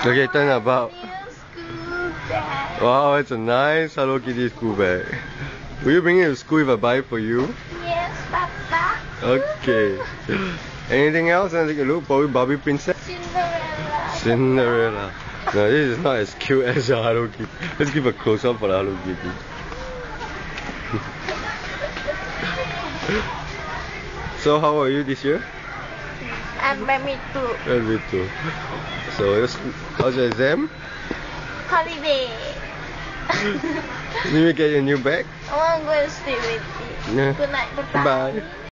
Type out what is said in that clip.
Okay, turn about. New school bag. Wow, it's a nice Hello Kitty school bag. Will you bring it to school if I buy it for you? Yes, Papa. Okay. Anything else? Want to take a look? Probably Barbie Princess? Cinderella. Cinderella. No, this is not as cute as your Hello Kitty. Let's give a close up for the Hello Kitty. So how are you this year? And me too. Me too. So how's your exam? Holiday. Did you get your new bag? I want to go and sleep with you. Yeah. Good night, Papa. Bye.